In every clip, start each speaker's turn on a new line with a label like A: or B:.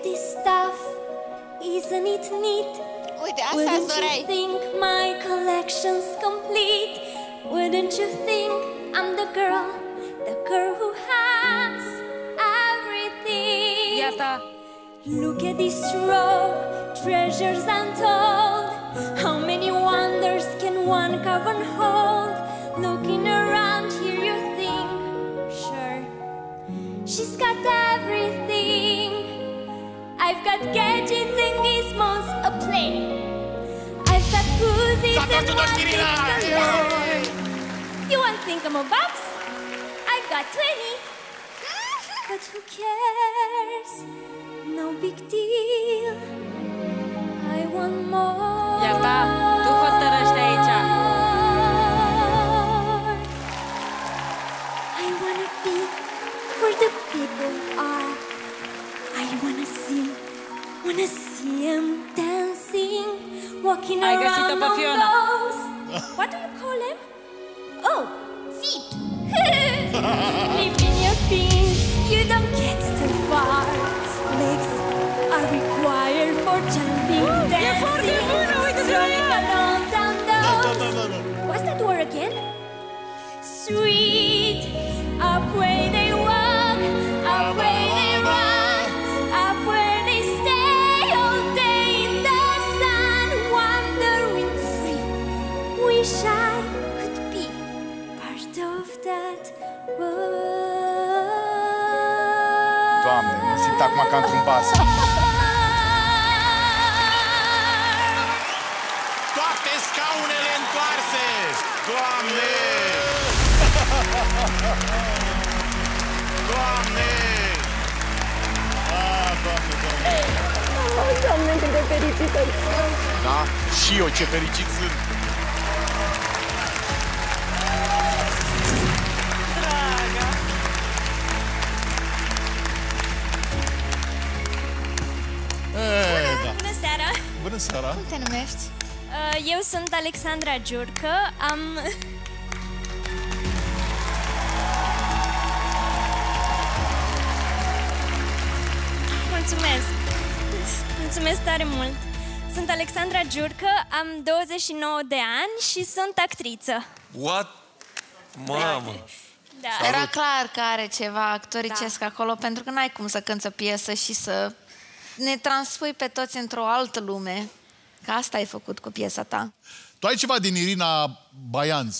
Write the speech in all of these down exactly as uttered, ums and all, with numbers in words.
A: this stuff, isn't it neat?
B: Uite, asta
A: Wouldn't
B: doreai.
A: you think my collection's complete? Wouldn't you think I'm the girl, the girl who has everything?
C: Iată.
A: Look at this robe, treasures untold. How many wonders can one cavern hold? Looking around here you think, sure, she's got everything. I've got gadgets and gizmos, a plane. I've got Uzis and one thing to learn. You won't think I'm a bobs? I've got twenty. But who cares? No big deal. I want more.
C: Iată, tu hotărăști aici.
A: I wanna be where the people are. I wanna see, wanna see them dancing, walking
C: Ai găsit-o
A: around
C: pe
A: on
C: Fiona.
A: those. What do you call them? Oh, feet. Leave in your feet, you don't get too far. Legs are required for jumping, dancing, throwing along down those. What's that word again? Sweet, up where they walk, up where they run, up where they stay all day in the sun, wandering free. Wish I could be part of that world.
D: Doamne, mă simt acum ca într-un bas.
E: Toate scaunele întoarse! Doamne! Doamne! Ah, Doamne, Doamne!
F: Oh, Doamne, cât de fericită sunt!
D: Da? Și eu ce fericit sunt!
C: Draga.
D: E, da.
A: Bună seara!
D: Bună seara!
B: Cum te numești?
A: Uh, Eu sunt Alexandra Giurcă, am... Mulțumesc! Mulțumesc tare mult! Sunt Alexandra Giurcă, am douăzeci și nouă de ani și sunt actriță.
G: What? Mamă!
A: Da.
B: Era clar că are ceva actoricesc da. acolo, pentru că n-ai cum să cânți o piesă și să ne transpui pe toți într-o altă lume. Că asta ai făcut cu piesa ta.
D: Tu ai ceva din Irina Baianț.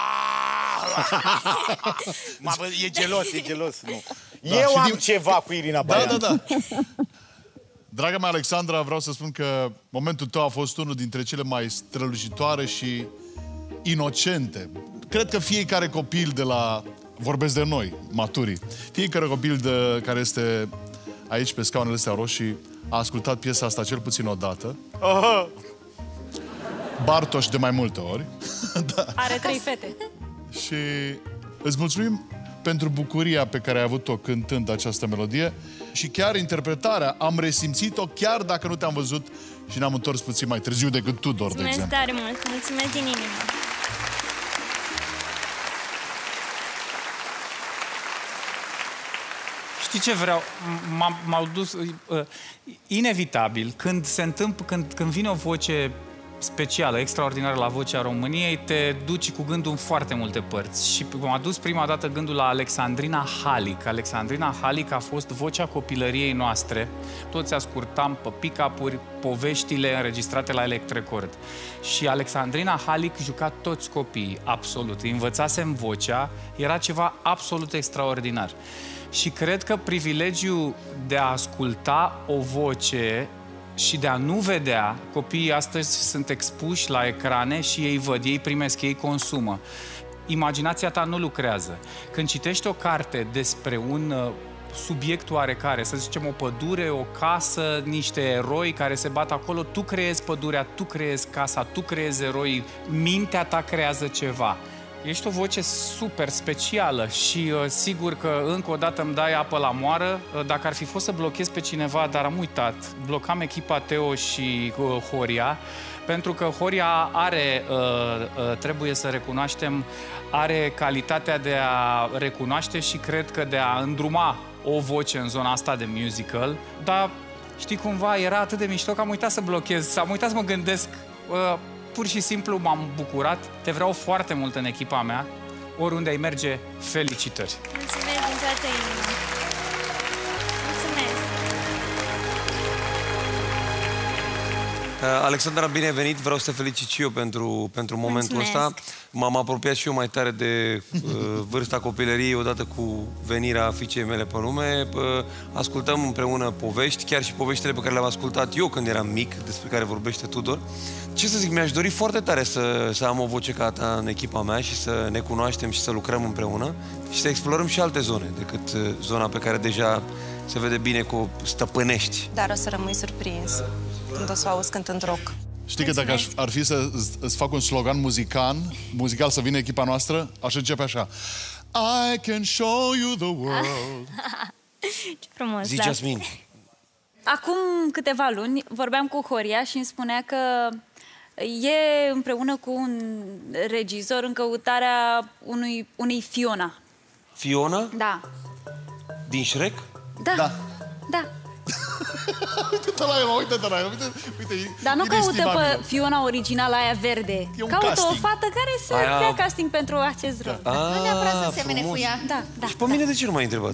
E: Mă, bă, e gelos, e gelos. Nu.
D: Da,
H: Eu
D: și
H: am
D: din-
H: ceva cu Irina
D: Da,
H: Baianț.
D: da, da. Draga mea, Alexandra, vreau să spun că momentul tău a fost unul dintre cele mai strălucitoare și inocente. Cred că fiecare copil de la... Vorbesc de noi, maturii. Fiecare copil de, care este aici pe scaunele astea roșii a ascultat piesa asta cel puțin o dată.
H: Aha.
D: Bartoș de mai multe ori. Da.
C: Are trei fete.
D: Și îți mulțumim pentru bucuria pe care ai avut-o cântând această melodie și chiar interpretarea am resimțit-o chiar dacă nu te-am văzut și ne-am întors puțin mai târziu decât tu, Dor, de
A: Mulțumesc
D: exemplu.
A: tare mult! Mulțumesc din inimă!
I: Știi ce vreau? M- M-au dus uh, inevitabil când se întâmplă, când, când vine o voce specială, extraordinară la Vocea României, te duci cu gândul în foarte multe părți. Și m-a dus prima dată gândul la Alexandrina Halic. Alexandrina Halic a fost vocea copilăriei noastre. Toți ascultam pe pick-up-uri poveștile înregistrate la Electrecord. Și Alexandrina Halic juca toți copiii, absolut. Îi învățasem vocea, era ceva absolut extraordinar. Și cred că privilegiul de a asculta o voce și de a nu vedea, copiii astăzi sunt expuși la ecrane și ei văd, ei primesc, ei consumă. Imaginația ta nu lucrează. Când citești o carte despre un uh, subiect oarecare, să zicem o pădure, o casă, niște eroi care se bat acolo, tu creezi pădurea, tu creezi casa, tu creezi eroii, mintea ta creează ceva. Ești o voce super specială și uh, sigur că încă o dată îmi dai apă la moară. Uh, dacă ar fi fost să blochez pe cineva, dar am uitat, blocam echipa Teo și uh, Horia, pentru că Horia are, uh, uh, trebuie să recunoaștem, are calitatea de a recunoaște și cred că de a îndruma o voce în zona asta de musical, dar știi, cumva era atât de mișto că am uitat să blochez, am uitat să mă gândesc. Uh, pur și simplu m-am bucurat. Te vreau foarte mult în echipa mea. Oriunde ai merge, felicitări!
A: Mulțumesc din toată inima. Mulțumesc.
G: Alexandra, bine ai venit! Vreau să te felicit și eu pentru, pentru momentul
A: Mulțumesc.
G: ăsta. M-am apropiat și eu mai tare de uh, vârsta copilăriei, odată cu venirea fiicei mele pe lume. Uh, ascultăm împreună povești, chiar și poveștile pe care le-am ascultat eu când eram mic, despre care vorbește Tudor. Ce să zic, mi-aș dori foarte tare să, să am o voce ca ta în echipa mea și să ne cunoaștem și să lucrăm împreună și să explorăm și alte zone decât uh, zona pe care deja se vede bine că o stăpânești.
H: Dar o să rămâi surprins când o să o auzi cântând rock.
D: Știi că dacă aș, ar fi să îți fac un slogan muzical, muzical să vină echipa noastră, aș începe așa. I can show you the world.
A: Ce frumos,
G: Zi,
A: da.
G: Jasmin.
C: Acum câteva luni vorbeam cu Horia și îmi spunea că e împreună cu un regizor în căutarea unui, unei Fiona.
G: Fiona?
C: Da.
G: Din Shrek?
C: Da.
D: Da.
C: Da.
D: Uite-te la el, uite-te la el. Uite, uite,
C: Dar nu caută
D: inestimabil.
C: pe Fiona originală, aia verde.
D: E un
C: Caută
D: casting.
C: o fată care să
G: Aia-
C: dea casting pentru acest rol.
G: Ah,
B: Nu neapărat să semene
G: frumos.
B: cu ea.
C: Da, da.
G: Și pe mine de ce nu m-ai întrebat?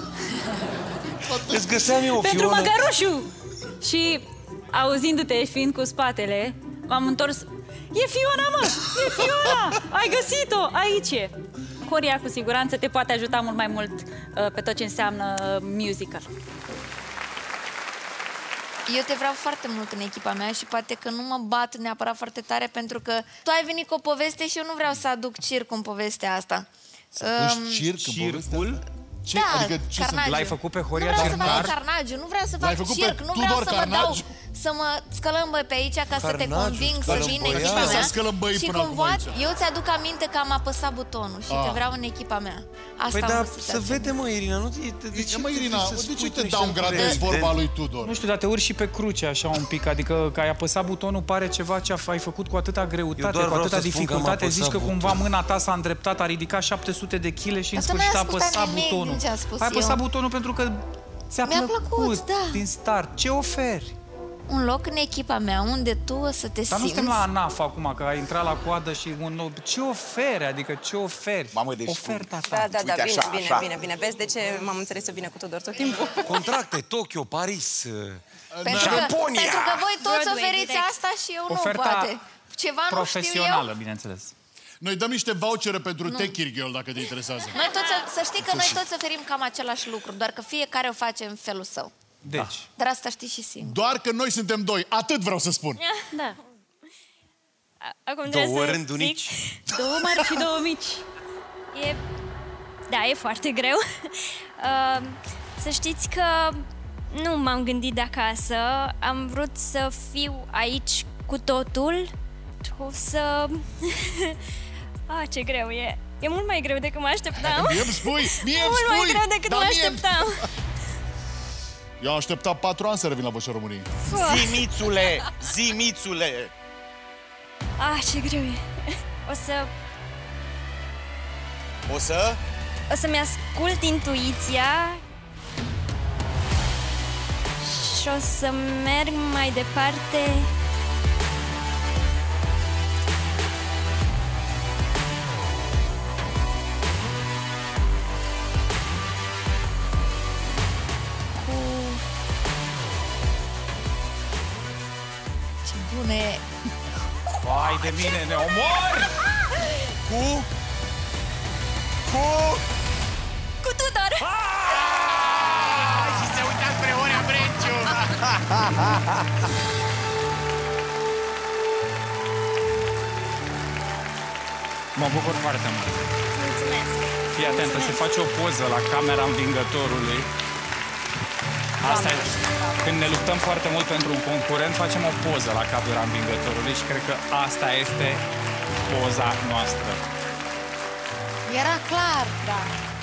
G: Îți găseam eu o
C: Pentru
G: Fiona...
C: măgărușul! Și auzindu-te fiind cu spatele, m-am întors. E Fiona, mă! E Fiona! Ai găsit-o! Aici e! Horia cu siguranță te poate ajuta mult mai mult uh, pe tot ce înseamnă uh, musical.
B: Eu te vreau foarte mult în echipa mea și poate că nu mă bat neapărat foarte tare pentru că tu ai venit cu o poveste și eu nu vreau să aduc circ în povestea asta.
D: Să aduci circ în povestea asta? Ce?
B: Da,
D: Adică ce
B: carnagiu.
D: sunt?
I: L-ai făcut pe
B: Nu
I: Horia
B: vreau să
I: Circar?
B: fac carnagiu, nu vreau să
D: L-ai
B: fac
D: făcut pe
B: circ, nu vreau
D: Tudor
B: să mă dau,
D: Carnagiu?
B: să mă scălămbăi pe aici ca să te
G: Carnagiu,
B: conving să vin în
G: scălămbăia.
B: echipa
G: Ce
B: mea.
D: să scălămbăi
B: Și
D: până acum
B: cumva
D: aici?
B: eu ți-aduc aminte că am apăsat butonul și te
D: Ah.
B: vreau în echipa mea. Asta
G: Păi
B: am
G: da,
B: vrut să
G: să
B: te
G: vede, mă, Irina, nu... De, de ce
D: Ia, mă,
G: te
D: Irina,
G: vrei să
D: de ce
G: spui
D: te
G: niște
D: downgradezi
G: lucruri?
D: vorba lui Tudor?
I: Nu știu, dar te urci și pe cruce așa un pic, adică că ai apăsat butonul pare ceva ce ai făcut cu atâta
G: Eu
I: greutate,
G: doar
I: cu
G: vreau
I: atâta
G: să spun că am
I: dificultate. Zici
G: apăsat
I: că cumva
G: butonul.
I: mâna ta s-a îndreptat, a ridicat șapte sute de kg și în
B: Asta n-ai
I: sfârșit a
B: ascultat
I: apăsat
B: nimic
I: butonul.
B: din ce am spus
I: Ai apăsat
B: eu.
I: butonul pentru că ți-a
B: Mi-a
I: plăcut,
B: plăcut, da.
I: din start. Ce oferi?
B: Un loc în echipa mea unde tu o să te
I: Dar nu
B: simți.
I: suntem la ANAF acum, că ai intrat la coadă și un... Ce oferi? Adică ce oferi?
E: Mamă, deci
I: Oferta ta.
H: Da, da, da,
E: Uite,
H: bine,
E: așa,
H: bine,
E: așa.
H: bine, bine. Vezi de ce m-am înțeles eu bine cu Tudor tot timpul?
G: Contracte, Tokyo, Paris...
B: Pentru că,
E: Japonia!
B: pentru că voi toți
A: Broadway,
B: oferiți
A: direct.
B: asta și eu
I: Oferta
B: nu, poate. Ceva nu știu
I: profesională,
B: eu.
I: bineînțeles.
D: Noi dăm niște vouchere pentru Techir Girl, dacă te interesează.
B: Noi toți, să știi că noi toți oferim cam același lucru, doar că fiecare o face în felul său.
I: Deci,
B: Dar asta știi și singur.
D: Doar că noi suntem doi. Atât vreau să spun.
C: Da.
A: A- Acum trebuie
G: Două
A: să
G: rândunici.
A: zic.
C: Două mari și două mici.
A: E... Da, e foarte greu. Uh, să știți că nu m-am gândit de acasă. Am vrut să fiu aici cu totul. O să... ah, ce greu e. E mult mai greu decât mă așteptam.
D: Mie îmi spui, mie
A: E
D: îmi
A: mult mai
D: spui.
A: greu decât
D: dar
A: mă
D: mie-
A: așteptam.
D: Eu am așteptat patru ani să revin la Vocea României.
E: Zimițule! Zimițule!
A: Ah, ce greu e. O să...
E: O să...
A: O să-mi ascult intuiția și o să merg mai departe. Cu...
B: Ce bună e!
I: vai de mine, ne omori!
E: Cu... Cu...
A: Cu Tudor!
E: Ai, și se uita spre Horia Brenciu!
I: Mă bucur foarte mult.
A: Mulțumesc!
I: Fii atentă, se face o poză la camera învingătorului. Asta e. Când ne luptăm foarte mult pentru un concurent, facem o poză la camera învingătorului și cred că asta este poza noastră.
B: Era clar, da.